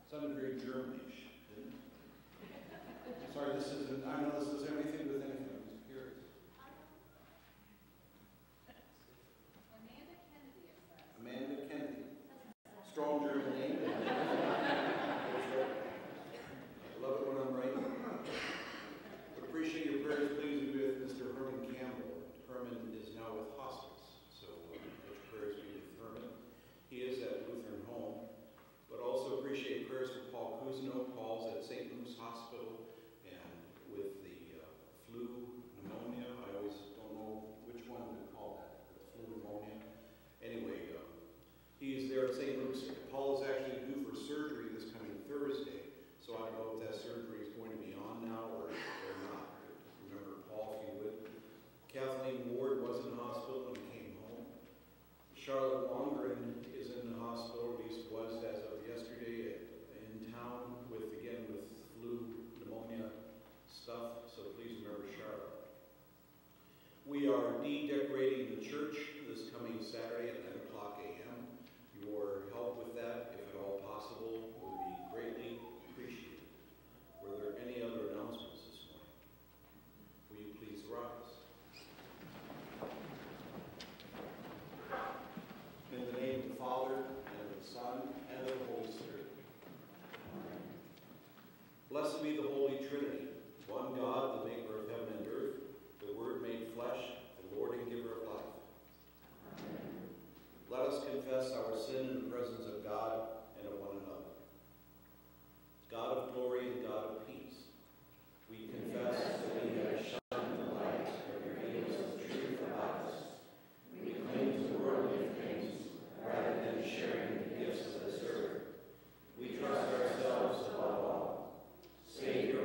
Sounded very Germanish, didn't it? Sorry, this isn't, I know this doesn't have anything to do with anything, I'm just curious. Amanda Kennedy, it says. Amanda Kennedy. Strong German name. I love it when I'm right. Would appreciate your prayers, please, with Mr. Herman Campbell. Herman is now with hospice, so let your prayers be with Herman. He is at Lutheran home, but also appreciate prayers for Paul Kuzno. Paul's at St. Luke's Hospital, and with the flu, pneumonia, I always don't know which one to call that, the flu pneumonia. Anyway, he is there at St. Luke's. Paul is actually due for surgery this coming Thursday, so I don't know if that surgery is going to be on now or not. Remember Paul, if you would. Kathleen Ward was in the hospital and came home. Charlotte Longren is in the hospital, at least was as of yesterday, in town with flu, pneumonia stuff, so please remember Charlotte. We are de-decorating the church this coming Saturday at 9 o'clock a.m. Your help with that, if at all possible, would be greatly appreciated. Were there any other announcements this morning? Will you please rise? In the name of the Father, and of the Son, and of the Holy Spirit. Amen. Blessed be the Holy Trinity, one God, the maker of heaven and earth, the Word made flesh, the Lord and giver of life. Amen. Let us confess our sin in the presence of God and of one another. God of glory and God of peace, we confess that we have shunned the light that reveals the truth about us. We cling to worldly things rather than sharing the gifts of this earth. We trust ourselves above all. Savior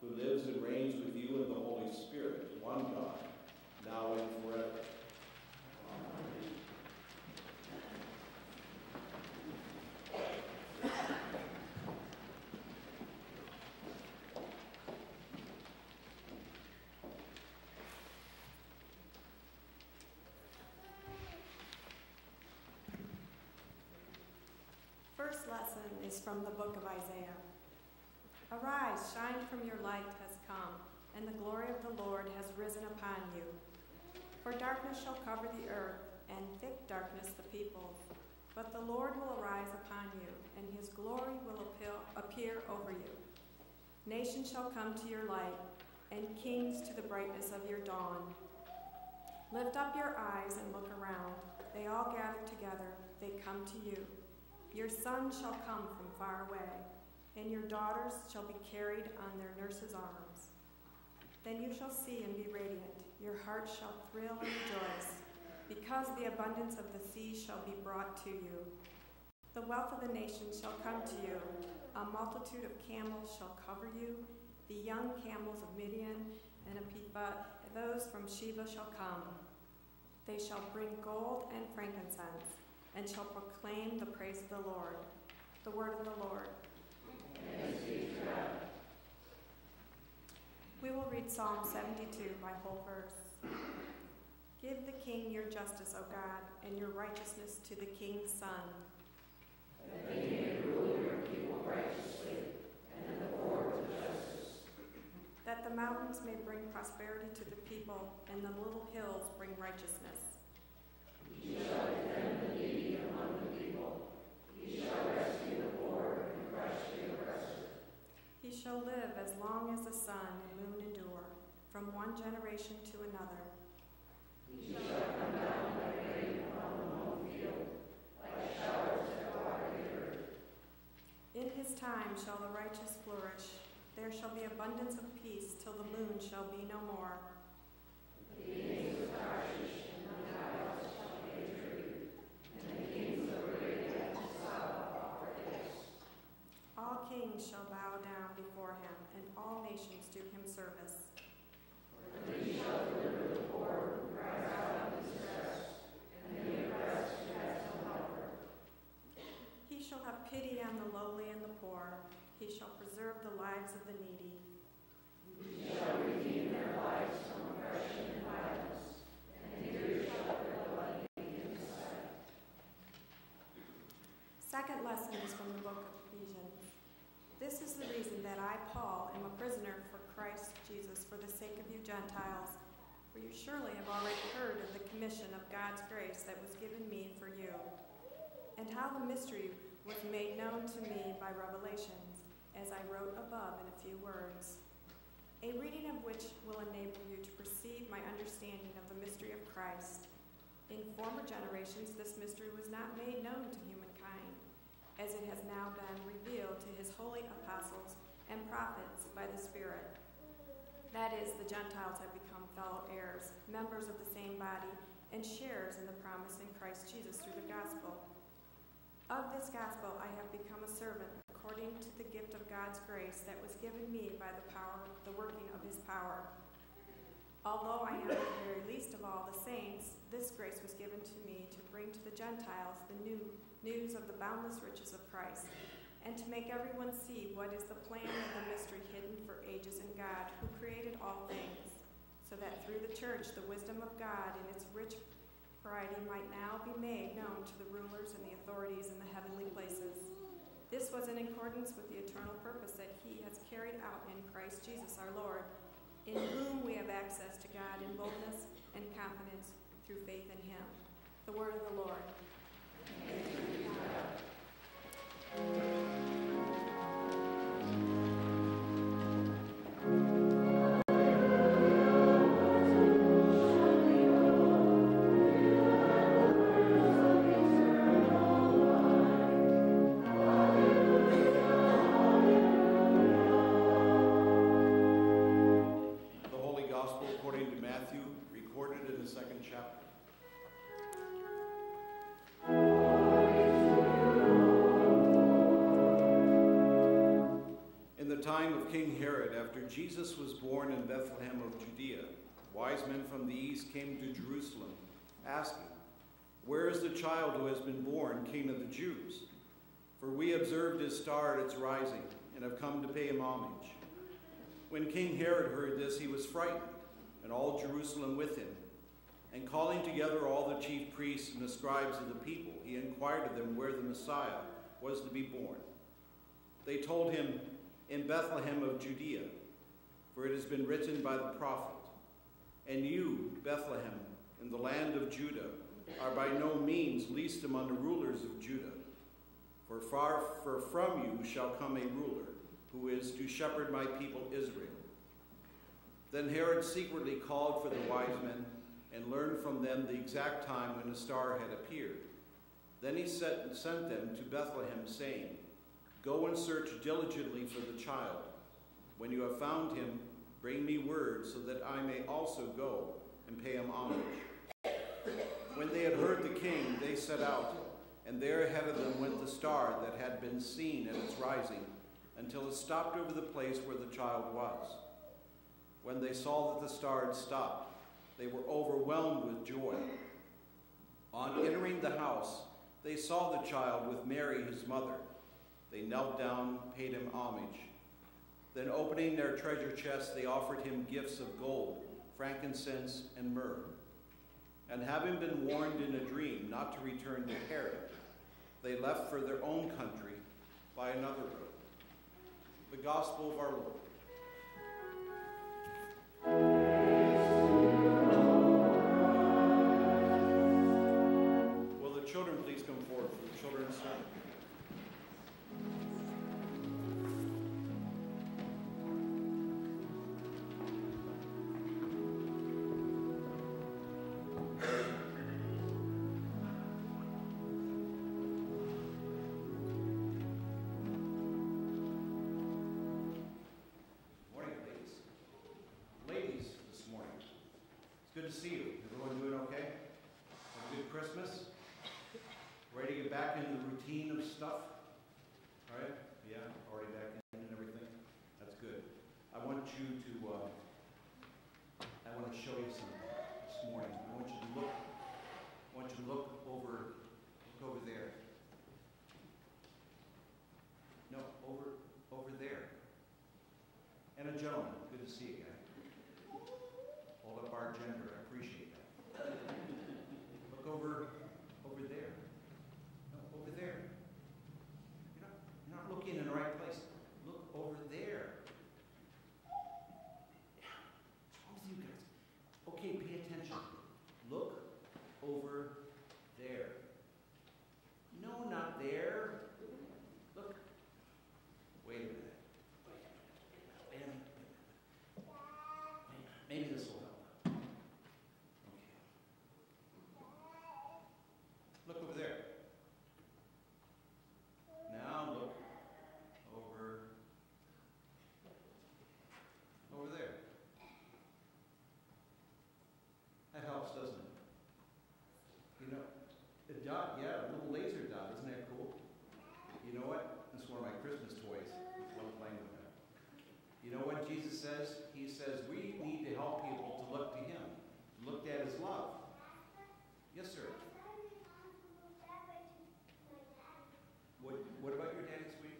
who lives and reigns with you in the Holy Spirit, one God, now and forever. Amen. First lesson is from the book of Isaiah. Arise, shine, from your light has come, and the glory of the Lord has risen upon you. For darkness shall cover the earth, and thick darkness the peoples. But the Lord will arise upon you, and his glory will appear over you. Nations shall come to your light, and kings to the brightness of your dawn. Lift up your eyes and look around. They all gather together, they come to you. Your sons shall come from far away, and your daughters shall be carried on their nurses' arms. Then you shall see and be radiant. Your heart shall thrill and rejoice, because the abundance of the sea shall be brought to you. The wealth of the nations shall come to you. A multitude of camels shall cover you. The young camels of Midian and Ephah, those from Sheba shall come. They shall bring gold and frankincense, and shall proclaim the praise of the Lord. The word of the Lord. Thanks be to God. We will read Psalm 72 by whole verse. Give the king your justice, O God, and your righteousness to the king's son. That they may rule your people righteously, and the poor with justice. That the mountains may bring prosperity to the people, and the little hills bring righteousness. He shall defend the needy among the people. He shall rescue the poor and crush the oppressor. He shall live as long as the sun and moon endure, from one generation to another. He shall come down like rain upon the mown field, like showers that water the earth. In his time shall the righteous flourish. There shall be abundance of peace till the moon shall be no more. The kings of Tarshish and the isles shall pay tribute, and the kings of Arabia and Saba offer gifts. All kings shall bow down before him, and all nations do him service. For he shall deliver the poor who cries out in distress, and the oppressed who has no helper. He shall have pity on the lowly and the poor. He shall preserve the lives of the needy. He shall redeem their lives from oppression and violence, and here shall their blood be in his sight. Second lesson is from the book of Ephesians. This is the reason that I, Paul, am a prisoner for Christ Jesus for the sake of you Gentiles, for you surely have already heard of the commission of God's grace that was given me for you, and how the mystery was made known to me by revelations, as I wrote above in a few words, a reading of which will enable you to perceive my understanding of the mystery of Christ. In former generations this mystery was not made known to humankind, as it has now been revealed to his holy apostles and prophets by the Spirit. That is, the Gentiles have become fellow heirs, members of the same body, and sharers in the promise in Christ Jesus through the gospel. Of this gospel I have become a servant according to the gift of God's grace that was given me by the working of his power. Although I am the very least of all the saints, this grace was given to me to bring to the Gentiles the news of the boundless riches of Christ, and to make everyone see what is the plan of the mystery hidden for ages in God, who created all things, so that through the church the wisdom of God in its rich variety might now be made known to the rulers and the authorities in the heavenly places. This was in accordance with the eternal purpose that he has carried out in Christ Jesus our Lord, in whom we have access to God in boldness and confidence through faith in him. The word of the Lord. Thanks be to God. Second chapter. time of King Herod, after Jesus was born in Bethlehem of Judea, wise men from the east came to Jerusalem, asking, "Where is the child who has been born King of the Jews? For we observed his star at its rising, and have come to pay him homage." When King Herod heard this, he was frightened, and all Jerusalem with him. And calling together all the chief priests and the scribes of the people, he inquired of them where the Messiah was to be born. They told him, "In Bethlehem of Judea, for it has been written by the prophet, 'And you, Bethlehem, in the land of Judah, are by no means least among the rulers of Judah. For from you shall come a ruler, who is to shepherd my people Israel.' Then Herod secretly called for the wise men and learned from them the exact time when the star had appeared. Then he sent them to Bethlehem, saying, 'Go and search diligently for the child. When you have found him, bring me word so that I may also go and pay him homage.' When they had heard the king, they set out, and there ahead of them went the star that had been seen at its rising, until it stopped over the place where the child was. When they saw that the star had stopped, they were overwhelmed with joy. On entering the house, they saw the child with Mary, his mother. They knelt down, paid him homage. Then opening their treasure chests, they offered him gifts of gold, frankincense, and myrrh. And having been warned in a dream not to return to Herod, they left for their own country by another road. The Gospel of our Lord. Will the children please come forward for the children's sermon? Good to see you. Everyone doing okay? Have a good Christmas? Ready to get back into the routine of stuff? All right? Yeah, already back in and everything? That's good. I want to show you something this morning. I want you to look over there. No, over there. And a gentleman. Good to see you, guy. Hold up our gender. I appreciate that. Look over there. No, over there. You're not looking in the right place. Look over there. What's wrong with you guys? Okay, pay attention. Look over there. No, not there. Look. Wait a minute. Maybe this will help. Look over there. Now look over there. That helps, doesn't it? You know, a dot, yeah, a little laser dot, isn't that cool? You know what? This is one of my Christmas toys. I love playing with that. You know what Jesus says? He says we need to help people to look to him, to look at his love. Yes, sir. What about your daddy, sweetie?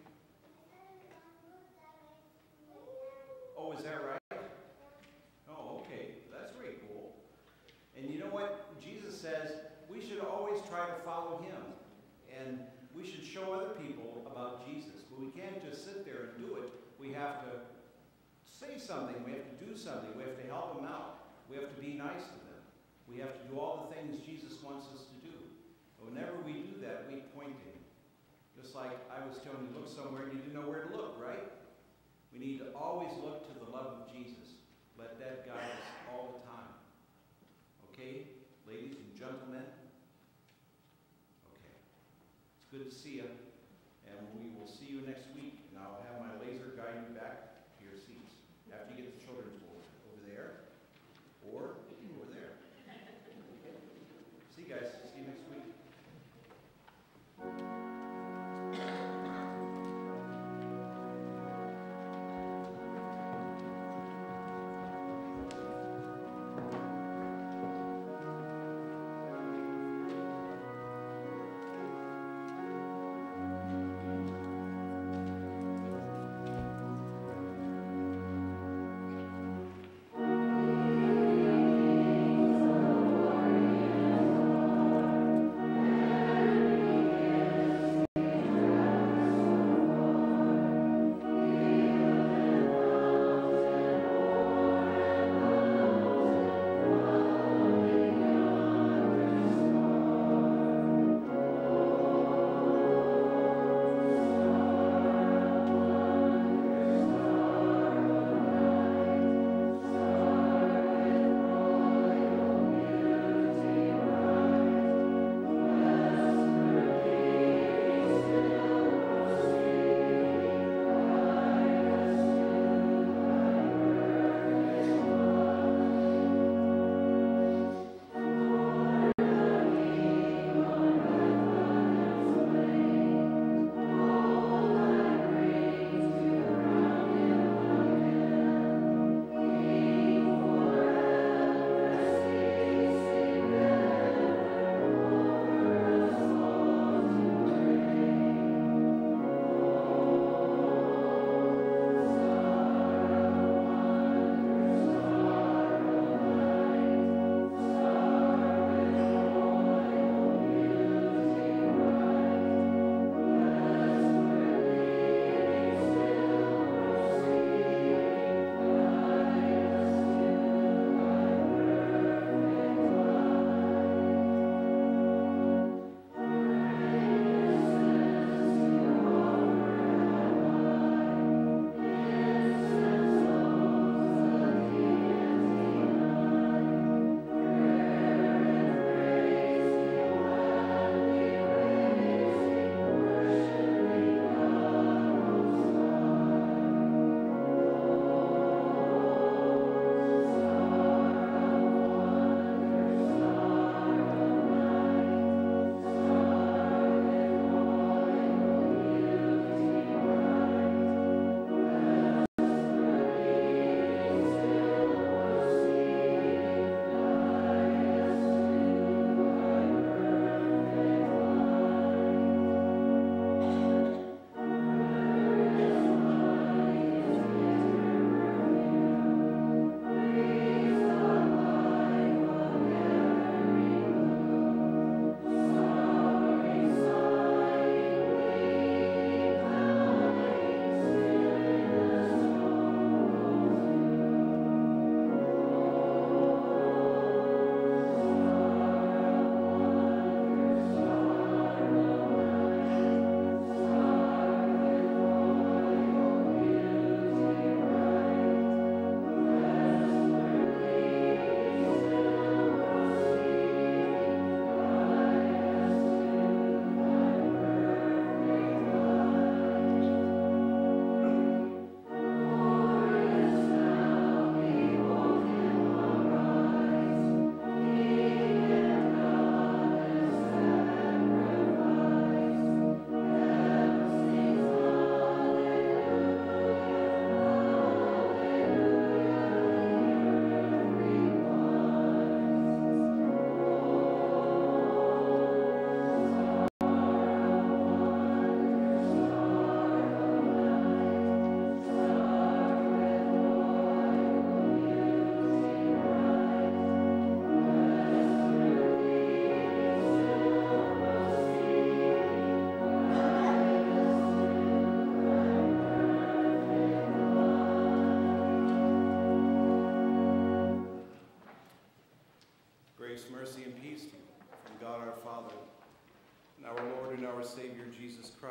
Oh, is that right? Oh, okay. That's very cool. And you know what? Jesus says we should always try to follow him. And we should show other people about Jesus. But we can't just sit there and do it. We have to say something. We have to do something. We have to help them out. We have to be nice to them. We have to do all the things Jesus wants us to do. And whenever we do that, we point to him. Just like I was telling you, look somewhere and you do know where to look, right? We need to always look to the love of Jesus. Let that guide us all the time. Okay, ladies and gentlemen? Okay. It's good to see you. And we will see you next week. And I'll have my laser guide you back to your seats. After you get the children's board over there or over there. Okay. See you guys. See you next week.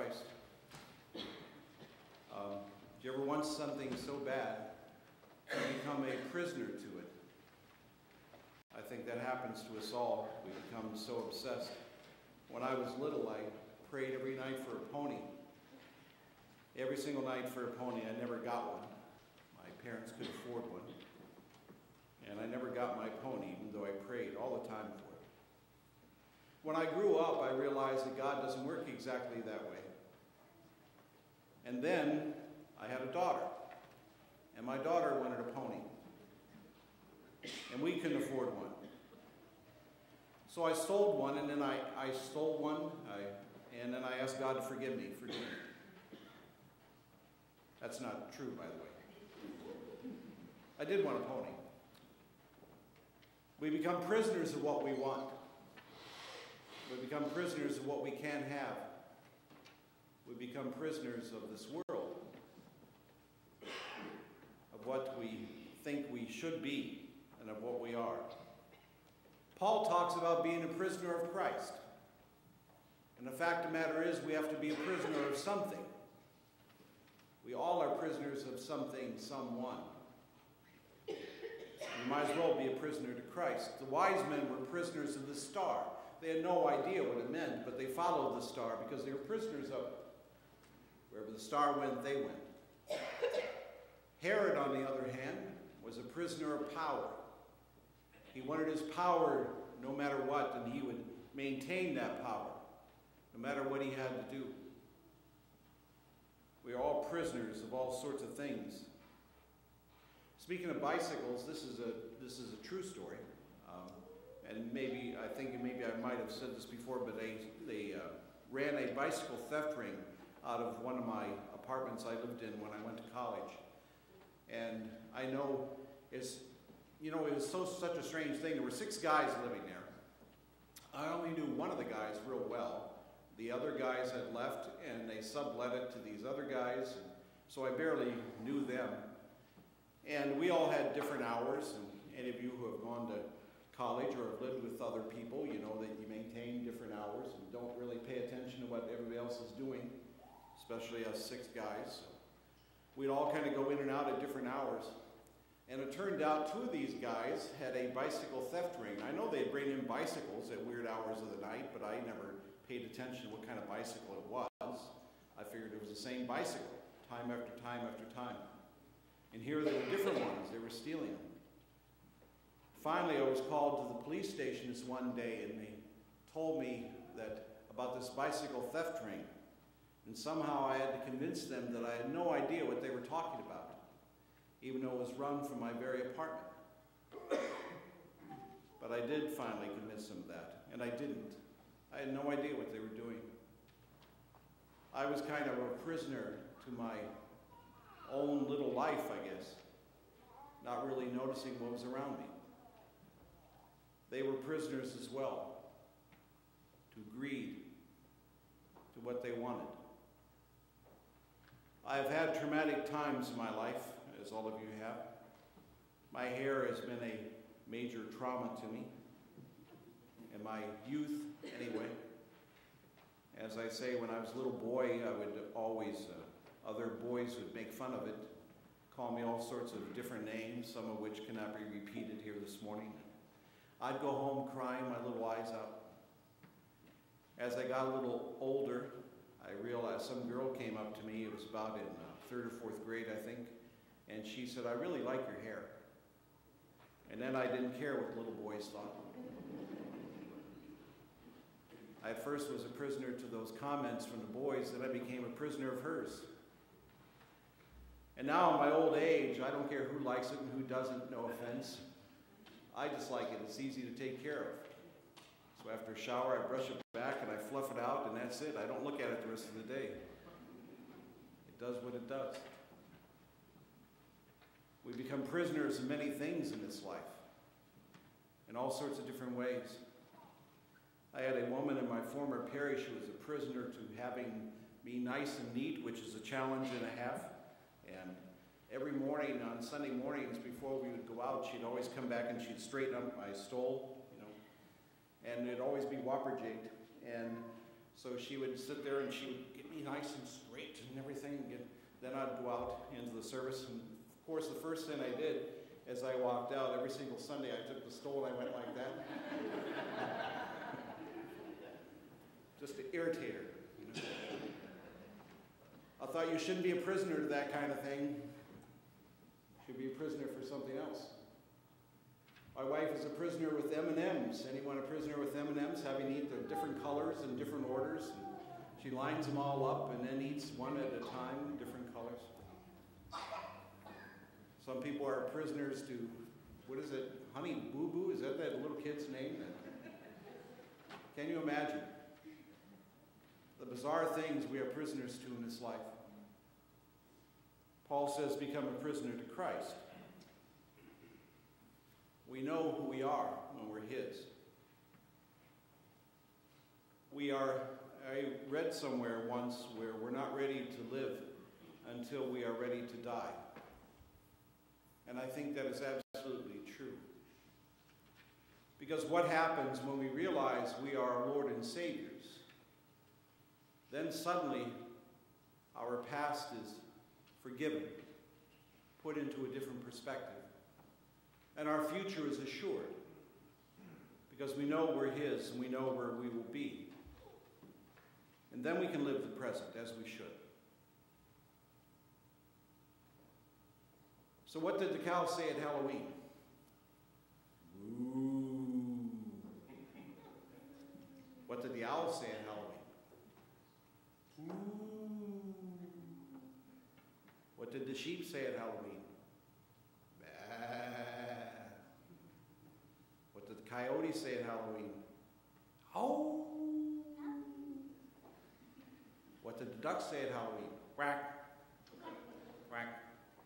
Christ. Do you ever want something so bad you become a prisoner to it? I think that happens to us all. We become so obsessed. When I was little, I prayed every night for a pony. Every single night for a pony. I never got one. My parents could afford one. And I never got my pony, even though I prayed all the time for it. When I grew up, I realized that God doesn't work exactly that way. And then I had a daughter. And my daughter wanted a pony. And we couldn't afford one. So I stole one, and then I stole one, and then I asked God to forgive me for doing it. That's not true, by the way. I did want a pony. We become prisoners of what we want. We become prisoners of what we can have. We become prisoners of this world, of what we think we should be, and of what we are. Paul talks about being a prisoner of Christ. And the fact of the matter is, we have to be a prisoner of something. We all are prisoners of something, someone. You might as well be a prisoner to Christ. The wise men were prisoners of the star. They had no idea what it meant, but they followed the star because they were prisoners of it. Wherever the star went, they went. Herod, on the other hand, was a prisoner of power. He wanted his power no matter what, and he would maintain that power, no matter what he had to do. We are all prisoners of all sorts of things. Speaking of bicycles, this is a true story, and maybe I might have said this before, but they ran a bicycle theft ring out of one of my apartments I lived in when I went to college, and I know it was such a strange thing. There were 6 guys living there. I only knew one of the guys real well. The other guys had left, and they sublet it to these other guys, and so I barely knew them. And we all had different hours, and any of you who have gone to college or have lived with other people, you know that you maintain different hours and don't really pay attention to what everybody else is doing, especially us 6 guys. So we'd all kind of go in and out at different hours. And it turned out 2 of these guys had a bicycle theft ring. I know they'd bring in bicycles at weird hours of the night, but I never paid attention to what kind of bicycle it was. I figured it was the same bicycle, time after time after time. And here they were different ones. They were stealing them. Finally, I was called to the police station this one day, and they told me about this bicycle theft ring. And somehow I had to convince them that I had no idea what they were talking about, even though it was run from my very apartment. But I did finally convince them of that, and I didn't. I had no idea what they were doing. I was kind of a prisoner to my own little life, I guess, not really noticing what was around me. They were prisoners as well, to greed, to what they wanted. I have had traumatic times in my life, as all of you have. My hair has been a major trauma to me, in my youth anyway. As I say, when I was a little boy, I would always, other boys would make fun of it, call me all sorts of different names, some of which cannot be repeated here this morning. I'd go home crying my little eyes out. As I got a little older, I realized some girl came up to me, it was about in 3rd or 4th grade, I think, and she said, "I really like your hair." And then I didn't care what little boys thought. I at first was a prisoner to those comments from the boys, then I became a prisoner of hers. And now in my old age, I don't care who likes it and who doesn't, no offense. I just like it. It's easy to take care of. So after a shower, I brush it back and I fluff it out, and that's it. I don't look at it the rest of the day. It does what it does. We become prisoners of many things in this life, in all sorts of different ways. I had a woman in my former parish who was a prisoner to having me nice and neat, which is a challenge and a half. And every morning, on Sunday mornings, before we would go out, she'd always come back and she'd straighten up my stole, and it'd always be whopper-jigged. And So she would sit there and she would get me nice and straight and everything. Then I'd go out into the service. And of course, the first thing I did as I walked out, every single Sunday, I took the stole and I went like that. Just to irritate her. You know? I thought you shouldn't be a prisoner to that kind of thing. You should be a prisoner for something else. My wife is a prisoner with M&Ms. Anyone a prisoner with M&Ms? Having to eat the different colors and different orders. And she lines them all up and then eats one at a time, different colors. Some people are prisoners to, what is it, Honey Boo Boo? Is that little kid's name? Can you imagine the bizarre things we are prisoners to in this life? Paul says, become a prisoner to Christ. We know who we are when we're his. I read somewhere once where we're not ready to live until we are ready to die. And I think that is absolutely true. Because what happens when we realize we are our Lord and Savior's? Then suddenly our past is forgiven, put into a different perspective. And our future is assured because we know we're his and we know where we will be. And then we can live the present as we should. So what did the cow say at Halloween? Moo. What did the owl say at Halloween? Moo. What did the sheep say at Halloween? What did the coyote say at Halloween? Oh! What did the duck say at Halloween? Quack. Quack.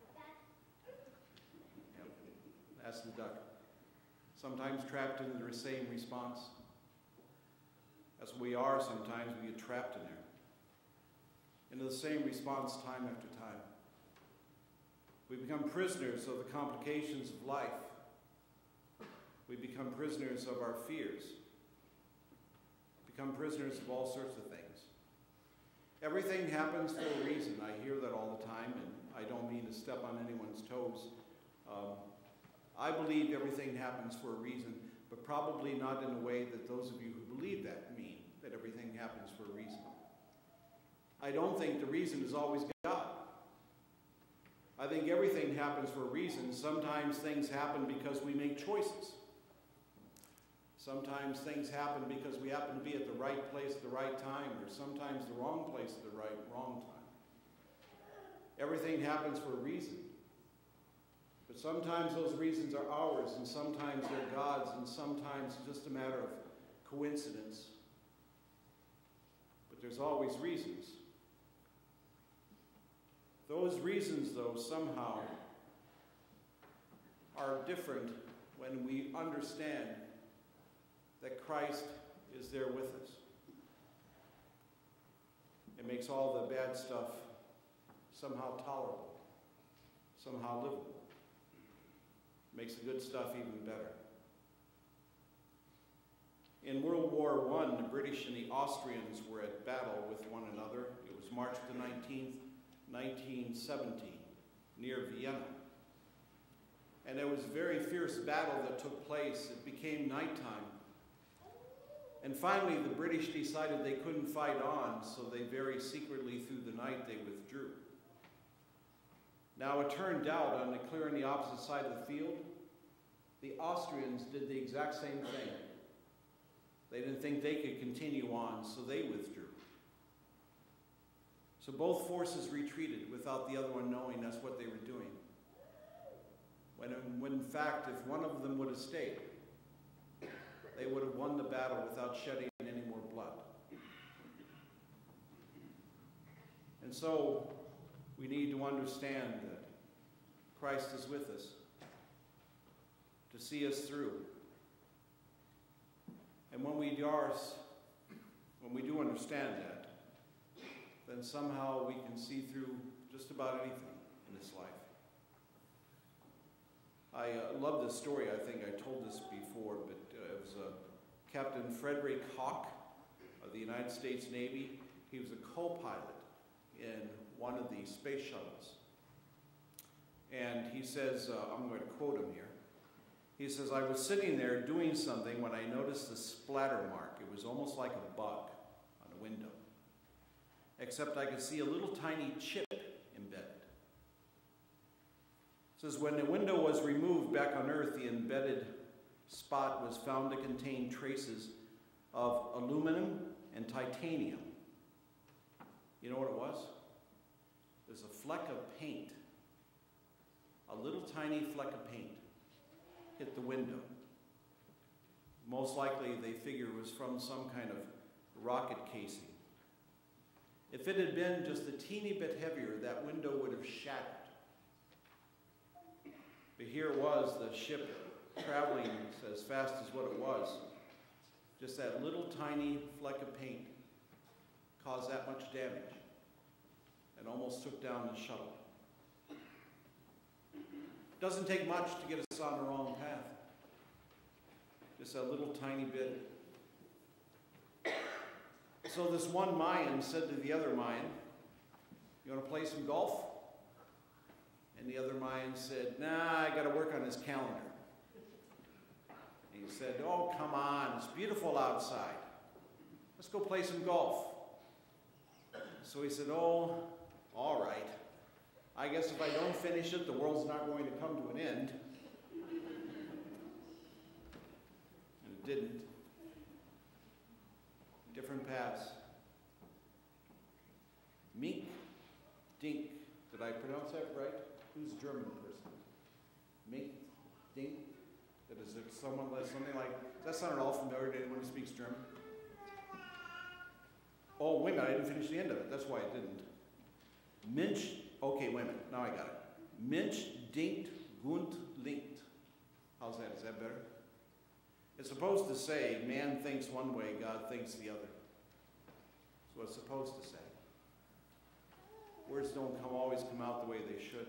Yep. That's the duck. Sometimes trapped into the same response. As we are sometimes, we get trapped in there. Into the same response time after time. We become prisoners of the complications of life. We become prisoners of our fears. Become prisoners of all sorts of things. Everything happens for a reason. I hear that all the time, and I don't mean to step on anyone's toes. I believe everything happens for a reason, but probably not in a way that those of you who believe that mean, that everything happens for a reason. I don't think the reason is always God. I think everything happens for a reason. Sometimes things happen because we make choices. Sometimes things happen because we happen to be at the right place at the right time, or sometimes the wrong place at the wrong time. Everything happens for a reason. But sometimes those reasons are ours, and sometimes they're God's, and sometimes it's just a matter of coincidence. But there's always reasons. Those reasons, though, somehow are different when we understand that Christ is there with us. It makes all the bad stuff somehow tolerable, somehow livable. It makes the good stuff even better. In World War I, the British and the Austrians were at battle with one another. It was March the 19th, 1917, near Vienna. And there was a very fierce battle that took place. It became nighttime. And finally, the British decided they couldn't fight on, so they very secretly through the night they withdrew. Now it turned out, on clearing the opposite side of the field, the Austrians did the exact same thing. They didn't think they could continue on, so they withdrew. So both forces retreated without the other one knowing that's what they were doing. When in fact, if one of them would have stayed, they would have won the battle without shedding any more blood. And so we need to understand that Christ is with us to see us through. And when we do understand that, then somehow we can see through just about anything in this life. I love this story. I think I told this before, but it was Captain Frederick Hawk. of the United States Navy. He was a co-pilot in one of the space shuttles. And he says, I'm going to quote him here. He says, I was sitting there doing something when I noticed a splatter mark. It was almost like a bug on a window, except I could see a little tiny chip embedded. It says, when the window was removed back on Earth, the embedded spot was found to contain traces of aluminum and titanium. You know what it was? It was a fleck of paint. A little tiny fleck of paint hit the window. Most likely, they figure it was from some kind of rocket casing. If it had been just a teeny bit heavier, that window would have shattered. But here it was, the ship traveling as fast as what it was. Just that little tiny fleck of paint caused that much damage and almost took down the shuttle. Doesn't take much to get us on the wrong path. Just a little tiny bit. So this one Mayan said to the other Mayan, you want to play some golf? And the other Mayan said, nah, I got to work on this calendar. And he said, oh, come on, it's beautiful outside. Let's go play some golf. So he said, oh, all right. I guess if I don't finish it, the world's not going to come to an end. And it didn't. Different paths. Mink, dink. Did I pronounce that right? Who's a German person? Mink, dink. That is it something like, does that sound at all familiar to anyone who speaks German? Oh, wait a minute, I didn't finish the end of it. That's why I didn't. Mensch, okay, wait a minute, now I got it. Mensch denkt und linkt. How's that? Is that better? It's supposed to say, man thinks one way, God thinks the other. That's what it's supposed to say. Words don't always come out the way they should.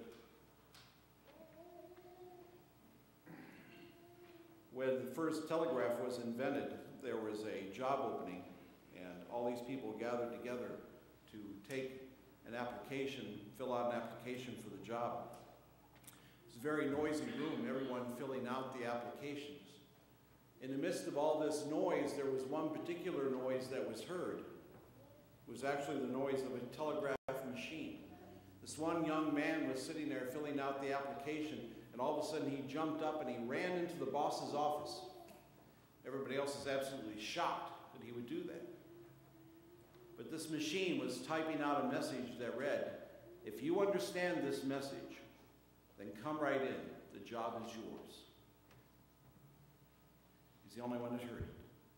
When the first telegraph was invented, there was a job opening, and all these people gathered together to take an application, fill out an application for the job. It's a very noisy room, everyone filling out the applications. In the midst of all this noise, there was one particular noise that was heard. It was actually the noise of a telegraph machine. This one young man was sitting there filling out the application, and all of a sudden he jumped up and he ran into the boss's office. Everybody else is absolutely shocked that he would do that. But this machine was typing out a message that read, if you understand this message, then come right in. The job is yours. He's the only one that heard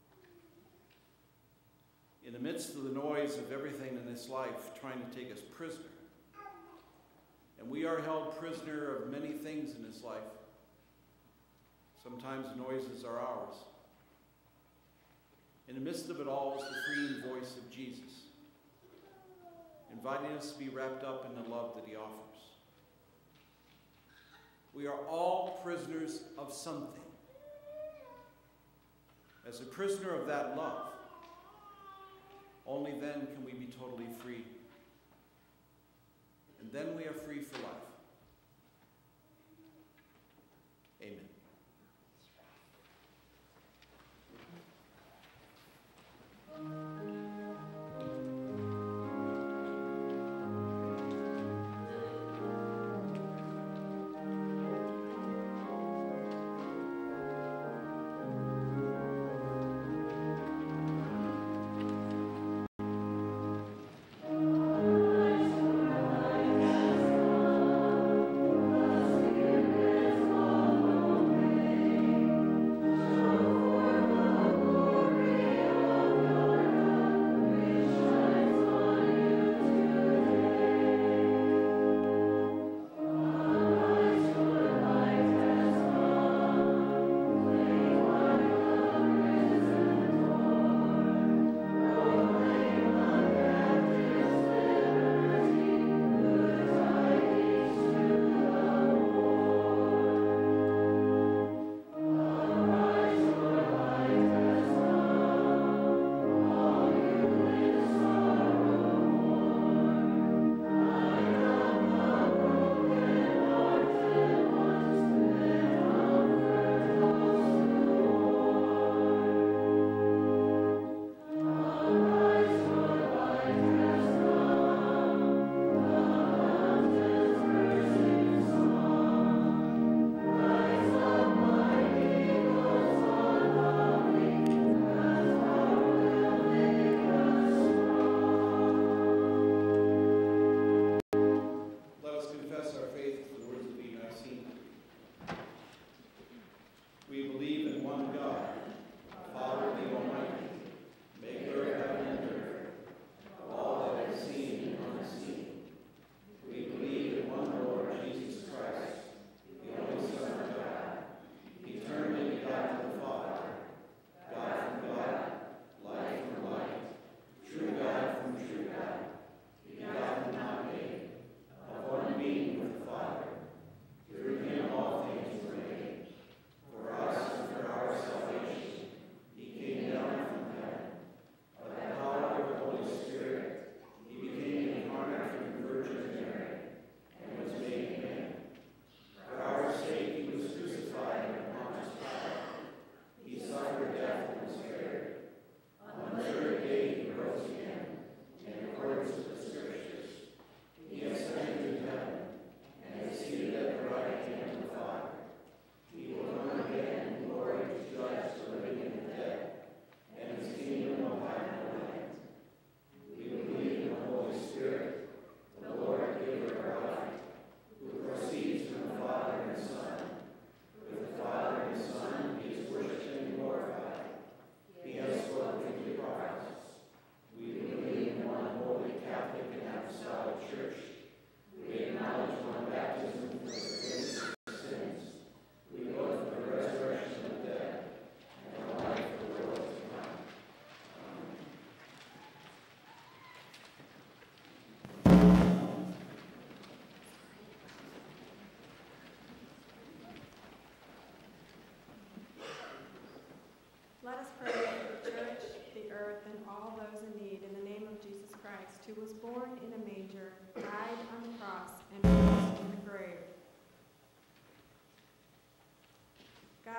it. In the midst of the noise of everything in this life trying to take us prisoner, and we are held prisoner of many things in this life. Sometimes the noises are ours. In the midst of it all is the freeing voice of Jesus, inviting us to be wrapped up in the love that he offers. We are all prisoners of something. As a prisoner of that love, only then can we be totally free. And then we are free for life. Amen.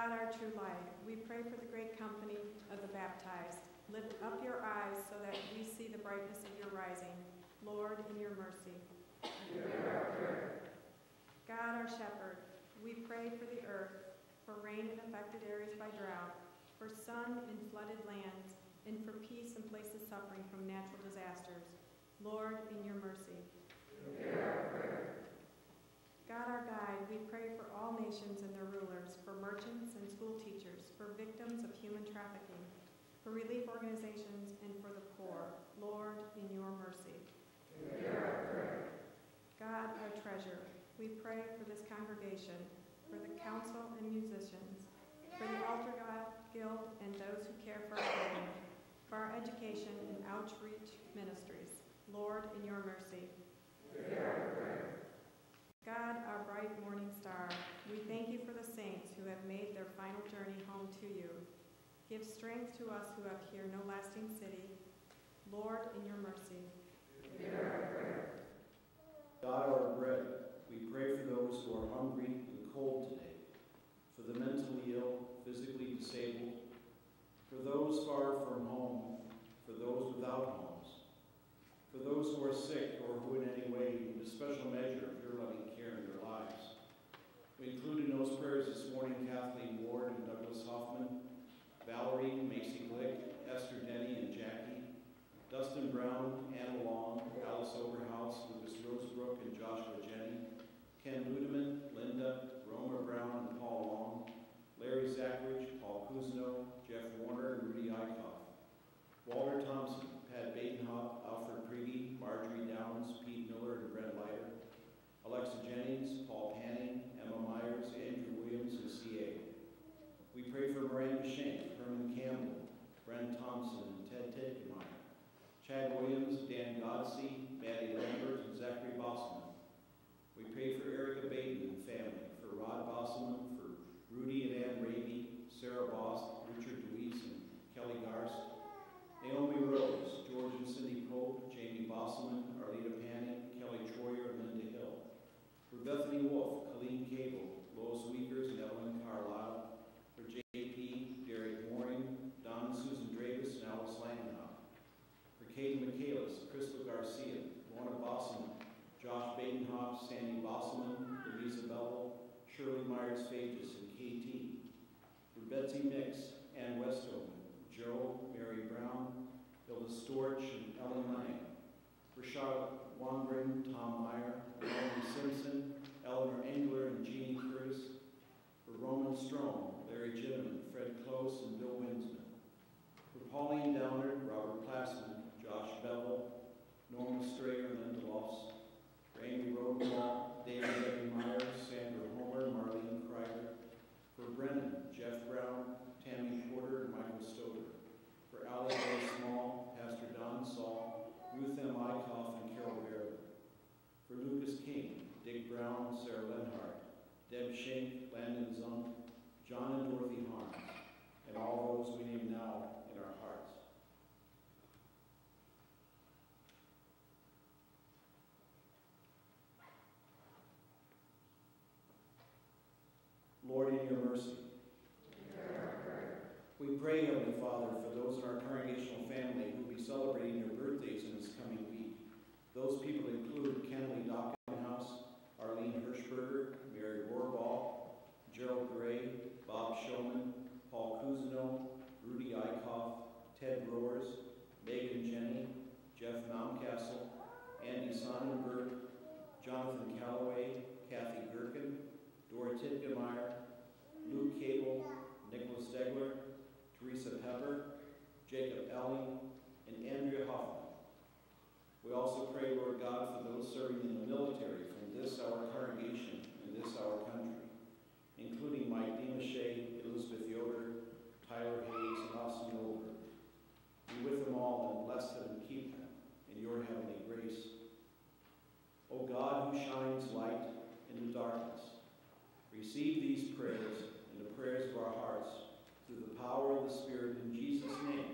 God, our true light, we pray for the great company of the baptized. Lift up your eyes so that we see the brightness of your rising. Lord, in your mercy. God, our shepherd, we pray for the earth, for rain in affected areas by drought, for sun in flooded lands, and for peace in places suffering from natural disasters. Lord, in your mercy. God, our guide, we pray for all nations and their rulers, for merchants and school teachers, for victims of human trafficking, for relief organizations, and for the poor. Lord, in your mercy. God, our treasure, we pray for this congregation, for the council and musicians, for the Altar Guild and those who care for our building, for our education and outreach ministries. Lord, in your mercy. God, our bright morning star, we thank you for the saints who have made their final journey home to you. Give strength to us who have here no lasting city. Lord, in your mercy. God, our bread, we pray for those who are hungry and cold today, for the mentally ill, physically disabled, for those far from home, for those without homes, for those who are sick or who in any way need a special measure of your loving care in their lives. We include in those prayers this morning Kathleen Ward and Douglas Hoffman, Valerie, Macy Glick, Esther Denny and Jackie, Dustin Brown, Anna Long, Alice Overhouse, Lucas Rosebrook and Joshua Jenny, Ken Ludeman, Linda, Roma Brown and Paul Long, Larry Zachridge, Paul Kuzno, Jeff Warner and Rudy Eichhoff, Walter Thompson, Pat Badenhop, Alfred Priege, Marjorie Downs, Pete Miller and Brent Leiter, Alexa Jennings, Paul Panning, Emma Myers, Andrew Williams and CA. We pray for Miranda Schenck, Herman Campbell, Brent Thompson and Ted Tedkemeyer, Chad Williams, Dan Godsey, Maddie Lambert, and Zachary Bosselman. We pray for Erica Baden and family, for Rod Bosselman, for Rudy and Ann Raby, Sarah Boss, Richard Deweese, and Kelly Garst, Naomi Rose, George and Cindy Pope, Jamie Bosselman, Arlita Panning, Kelly Troyer, and Linda Hill. For Bethany Wolf, Colleen Cable, Lois Wiegers, and Ellen Carlisle. For JP, Derek Mooring, Don and Susan Dravis, and Alice Langenau. For Kate Michaelis, Crystal Garcia, Lorna Bosselman, Josh Badenhoff, Sandy Bosselman, Louisa Bevel, Shirley Myers-Fages, and KT. For Betsy Mix, Ann Westover, Joe, Mary Brown, Hilda Storch, and Ellen Lang. For Charlotte Wangren, Tom Meyer, Melanie Simpson, Eleanor Engler, and Jeannie Curtis. For Roman Strome, Larry Ginneman, Fred Close, and Bill Winsman. For Pauline Downer, Robert Plassman, Josh Bevel, Norma Strayer, and Linda Lofts. For Amy Rodenwald, David Evan Meyer, Sandra Homer, Marlene Kreider. For Brennan, Jeff Brown, Tammy Porter, and Michael Stover. For Allie A. Small, Pastor Don Saul, Ruth M. Eichhoff, and Carol Barrett. For Lucas King, Dick Brown, Sarah Lenhart, Deb Schenck, Landon Zunk, John and Dorothy Harms, and all those we name now in our hearts. Lord, in your mercy. We pray, Heavenly Father, for those in our congregational family who will be celebrating their birthdays in this coming week. Those people include Kenley Dockenhouse, Arlene Hirschberger, Mary Rohrbach, Gerald Gray, Bob Showman, Paul Kuzno, Rudy Eichhoff, Ted Roars, Megan Jenny, Jeff Mountcastle, Andy Sonnenberg, Jonathan Calloway, Kathy Gherkin, Dora Titgemeyer, Luke Cable, Nicholas Degler, Teresa Pepper, Jacob Elling, and Andrea Hoffman. We also pray, Lord God, for those serving in the military from this our congregation and this our country, including Mike DeMache, Elizabeth Yoder, Tyler Hayes, and Austin Goldberg. Be with them all and bless them and keep them in your heavenly grace. O God, who shines light in the darkness, receive these prayers and the prayers of our hearts through the power of the Spirit in Jesus' name.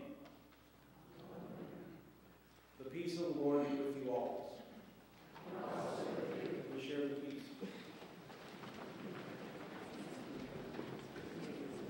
The peace of the Lord be with you always. We share the peace.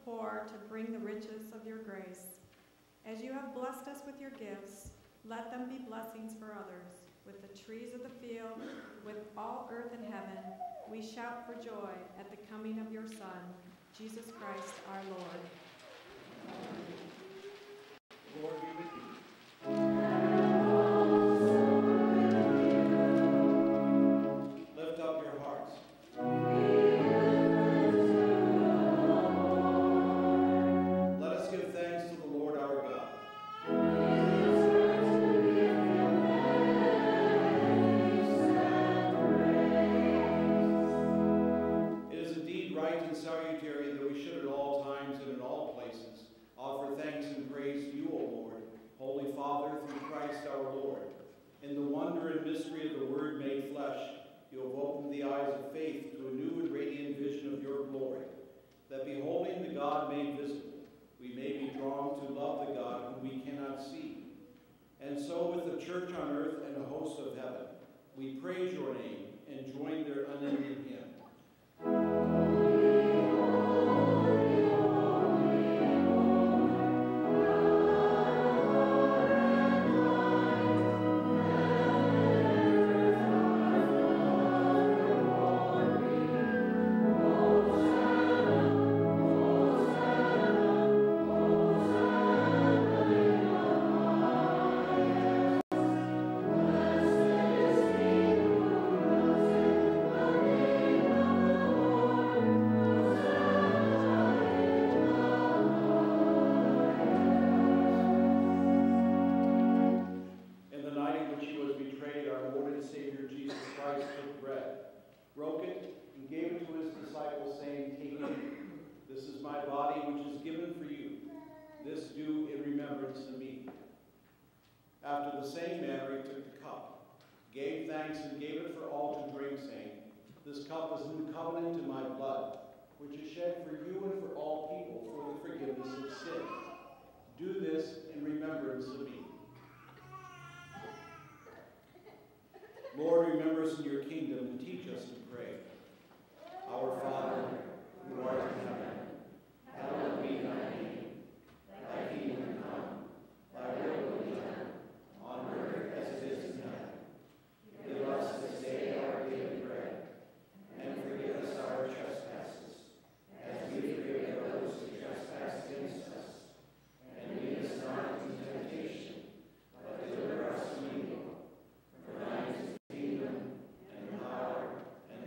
poor to bring the riches of your grace. As you have blessed us with your gifts, let them be blessings for others. With the trees of the field, with all earth and heaven, we shout for joy at the coming of your Son, Jesus Christ our Lord. The Lord be with you. Lift up your hearts. Let us give thanks to the Lord our God. It is indeed right and salutary that we should at all times and in all places offer thanks and praise to you, O Lord, Holy Father, through Christ our Lord. In the wonder and mystery of the Word made flesh, you have opened the eyes of faith to a new and radiant vision of your glory, that beholding the God made visible, we may be drawn to love the God whom we cannot see. And so with the church on earth and the hosts of heaven, we praise your name and join their unending hymn. After the same manner he took the cup, gave thanks and gave it for all to drink, saying, "This cup is a new covenant in my blood, which is shed for you and for all people for the forgiveness of sin. Do this in remembrance of me." Lord, remember us in your kingdom and teach us to pray. Our Father, who art in heaven, hallowed be thy name. Thy kingdom come, thy will be done, on earth as it is in heaven. Give us this day our daily bread, and forgive us our trespasses, as we forgive those who trespass against us. And lead us not into temptation, but deliver us from evil. For thine is the kingdom, and the power, and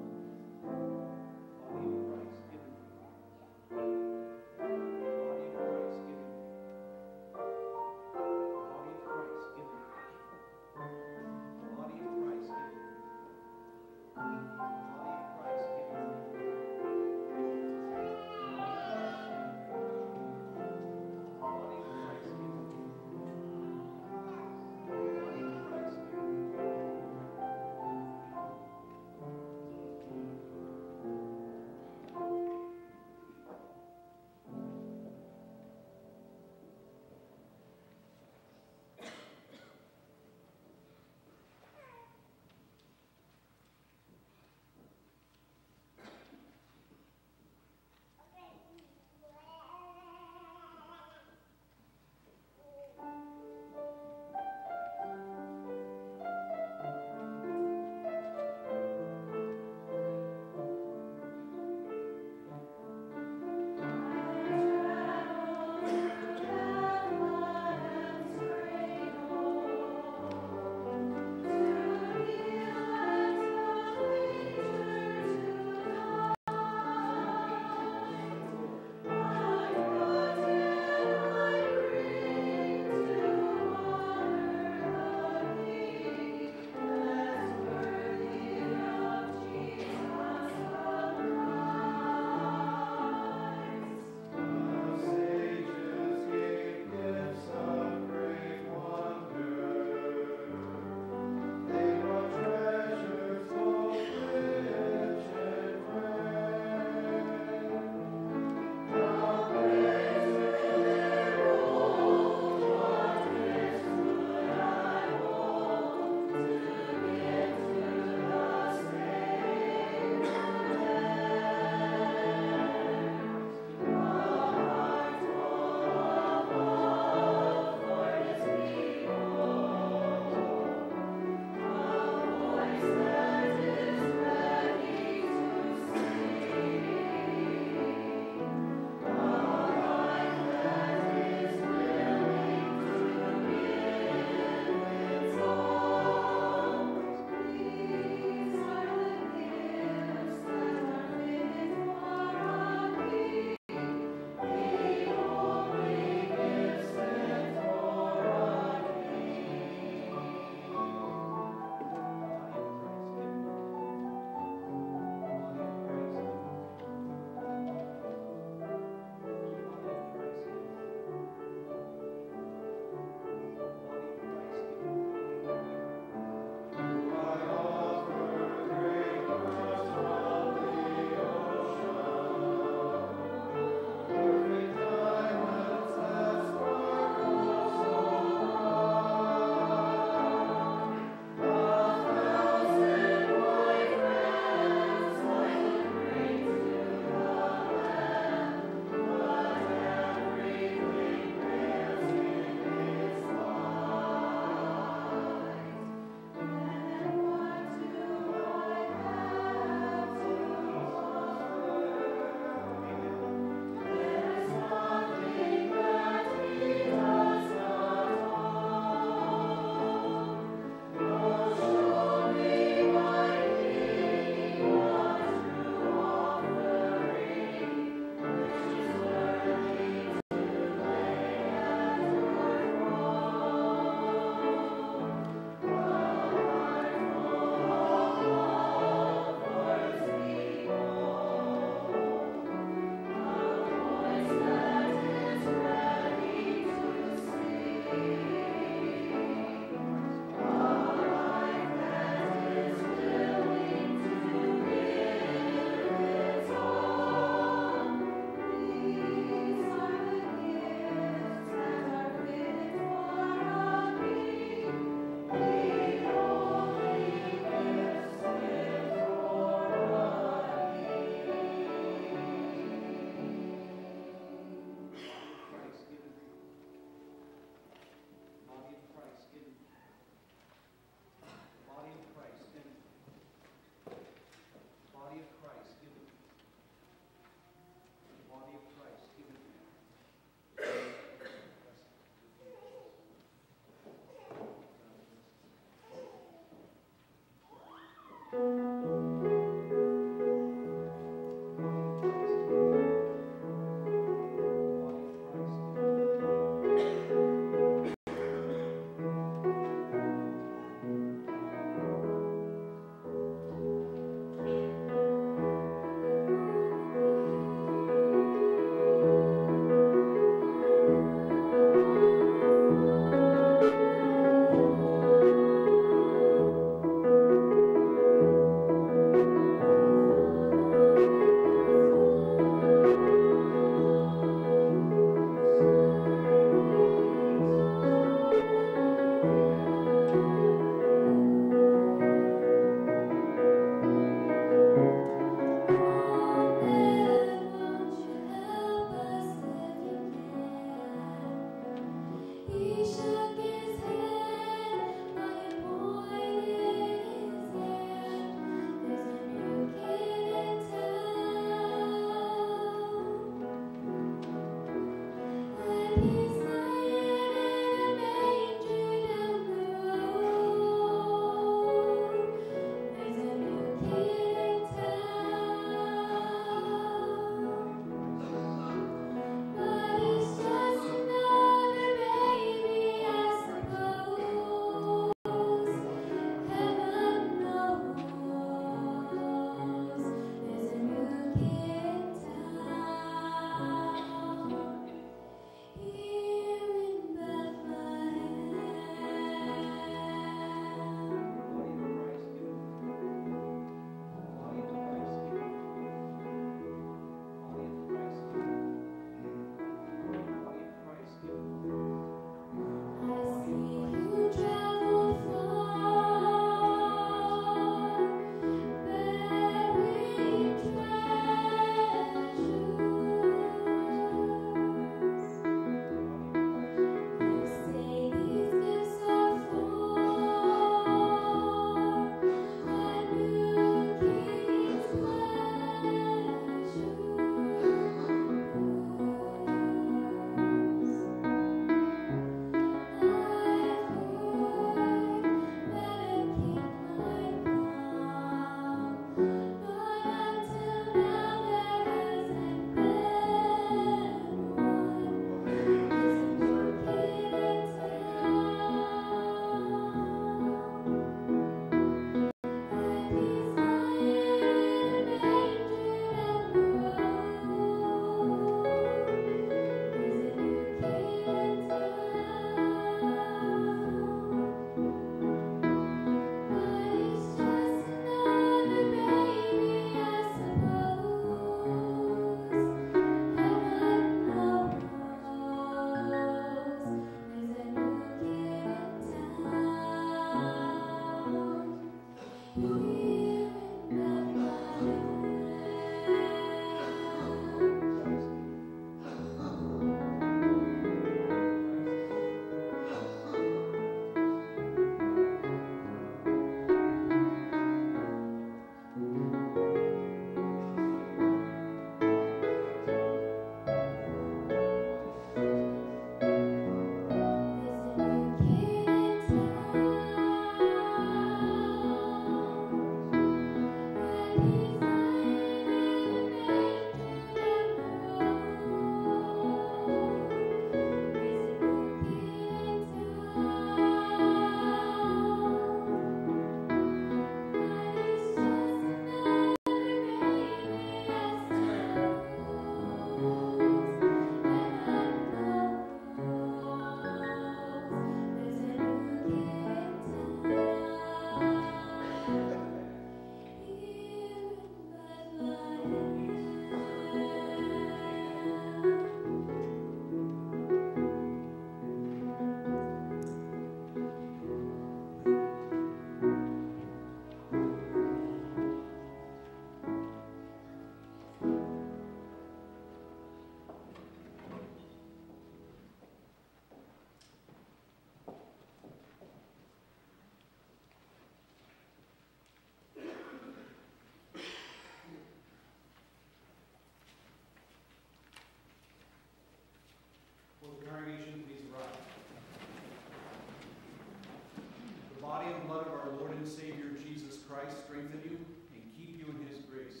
Savior Jesus Christ strengthen you and keep you in his grace.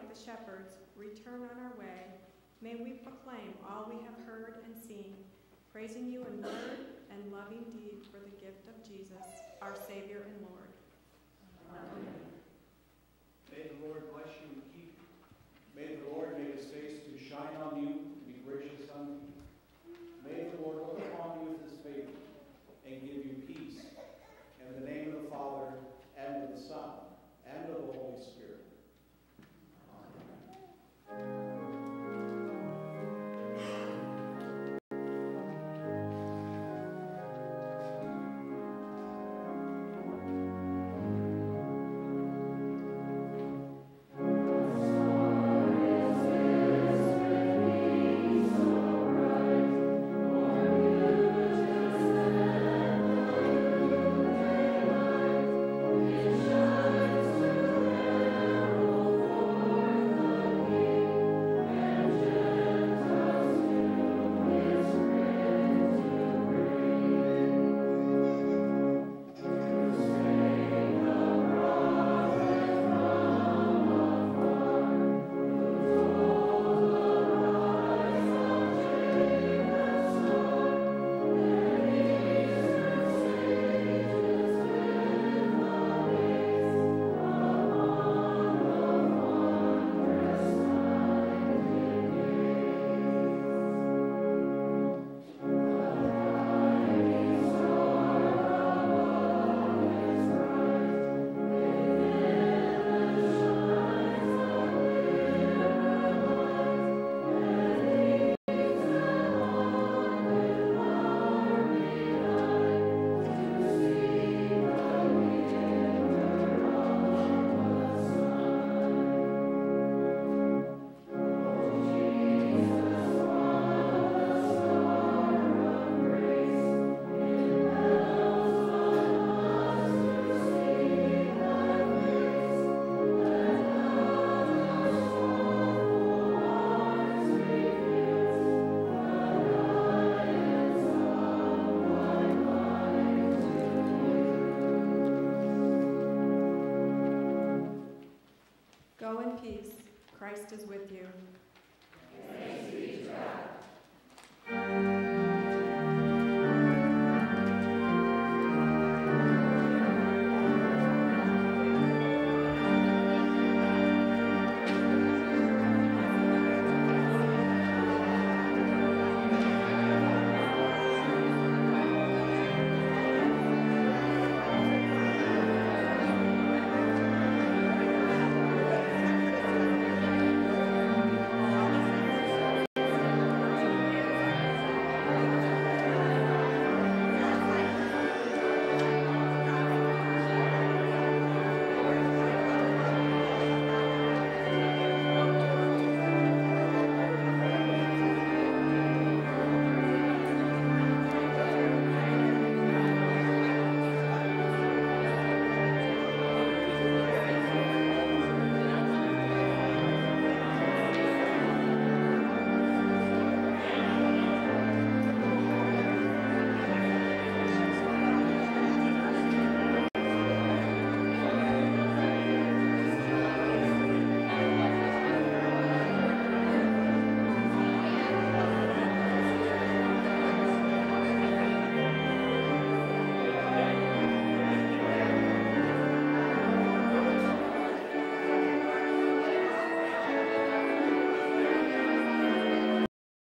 Shepherds, return on our way, may we proclaim all we have heard and seen, praising you in word and loving deed for the gift of Jesus, our Savior and Lord. Amen. May the Lord bless you and keep you. May the Lord make his face to shine on you and be gracious unto you. May the Lord look upon you with his favor and give you peace. In the name of the Father, and of the Son, and of the Holy Spirit. Amen. Go in peace. Christ is with you.